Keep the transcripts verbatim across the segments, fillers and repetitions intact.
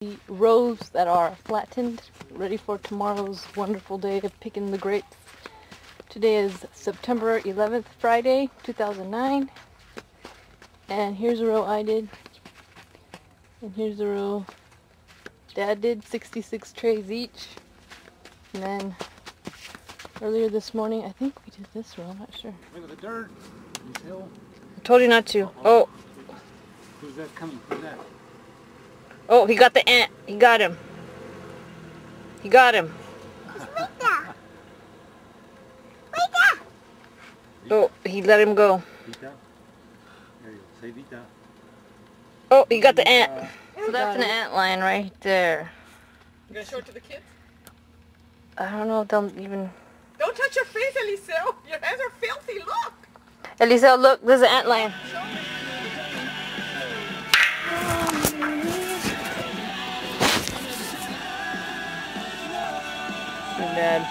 The rows that are flattened, ready for tomorrow's wonderful day of picking the grapes. Today is September eleventh, Friday, two thousand nine. And here's a row I did. And here's the row Dad did, sixty-six trays each. And then earlier this morning, I think we did this row, I'm not sure. Look at the dirt. This hill. I told you not to. Oh. Who's that coming? Who's that? Oh, he got the ant. He got him. He got him. Vita. Vita. Oh, he let him go. Vita. There you go. Say Vita. Oh, he got the ant. So that's an ant lion right there. You gonna show it to the kids? I don't know if they'll even... Don't touch your face, Eliseo. Your hands are filthy. Look. Eliseo, look, there's an ant lion. Dad.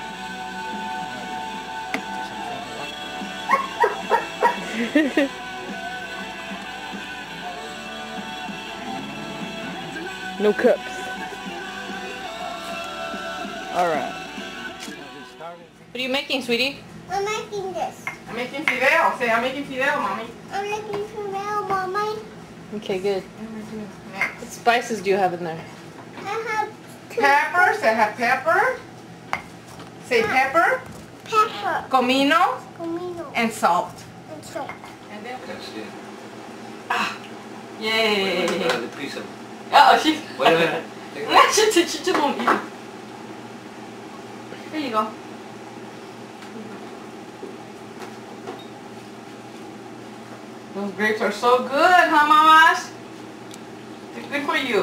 No cups. Alright. What are you making, sweetie? I'm making this. I'm making fideo. Say, I'm making fideo, mommy. I'm making fideo, mommy. Okay, good. What spices do you have in there? I have two Pepper. Say, I have pepper. Say pepper. pepper, Comino. comino, And salt. and salt. And then... That's it. Ah. Yay. The piece of... Uh-oh, she... Wait a minute. Take it. she, she, she just won't eat it. There you go. Those grapes are so good, huh, mamas? They're good for you.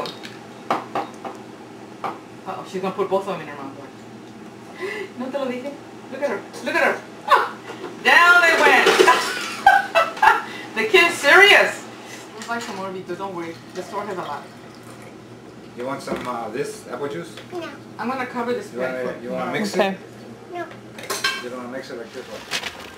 Uh-oh, she's gonna put both of them in her mouth. No te lo dije? Look at her. Look at her. Ah, down they went. The kid's serious. We'll buy some more, Vito. Don't worry. The store has a lot. You want some uh, this apple juice? No, I'm gonna cover this You pan want for to you want to tomorrow. mix Okay. it? no. You don't want to mix it like this one.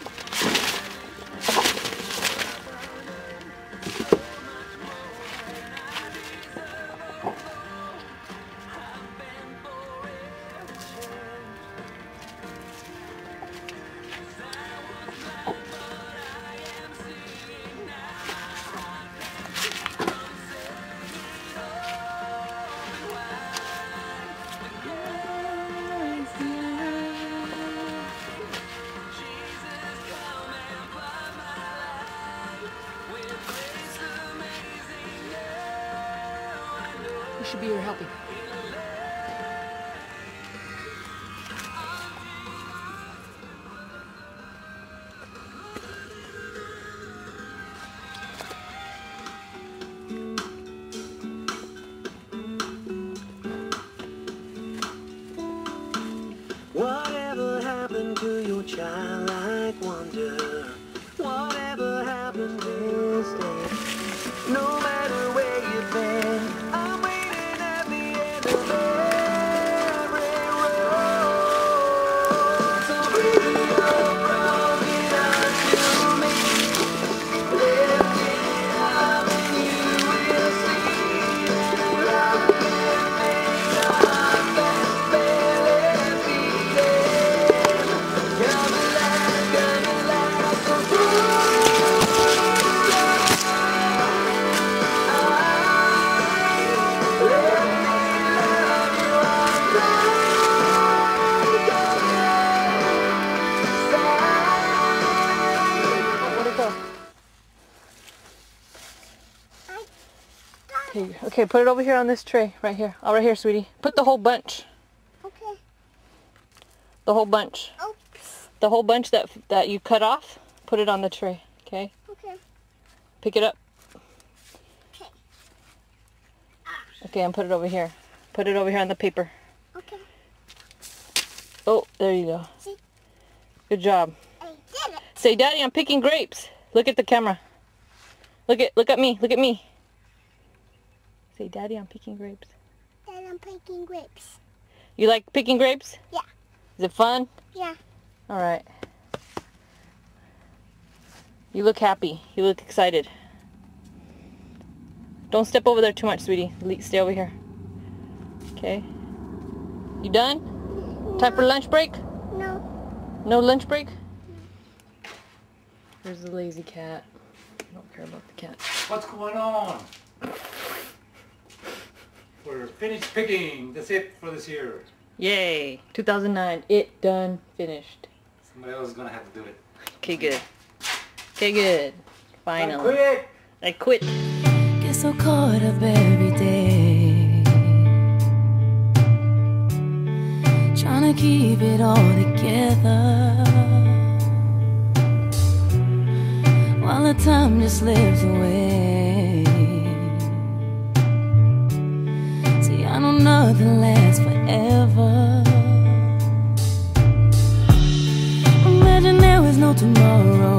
You should be here helping. Whatever happened to your childlike wonder? Whatever happened to this day? No matter where you've been, I'm waiting at the end of every road. So bring your broken heart to me. Lift it up and you will see that love can make a heart that's barely beating. Gonna last, gonna last, so Okay, okay, put it over here on this tray, right here. Oh, right here, sweetie. Put the whole bunch. Okay. The whole bunch. Oops. The whole bunch that that you cut off, put it on the tray, okay? Okay. Pick it up. Okay. Okay, and put it over here. Put it over here on the paper. Okay. Oh, there you go. See? Good job. I did it. Say, Daddy, I'm picking grapes. Look at the camera. Look at look at me. Look at me. Say, Daddy, I'm picking grapes. Dad, I'm picking grapes. You like picking grapes? Yeah. Is it fun? Yeah. All right. You look happy. You look excited. Don't step over there too much, sweetie. Le- Stay over here. Okay. You done? Time for lunch break? No. No lunch break? Here's the lazy cat. I don't care about the cat. What's going on? We're finished picking. That's it for this year. Yay! two thousand nine. It done. Finished. Somebody else is gonna have to do it. Okay, good. Okay, good. Finally. Quit! I quit. Get so caught up every day, trying to keep it all together, while the time just slips away. See, I know nothing lasts forever. Imagine there was no tomorrow.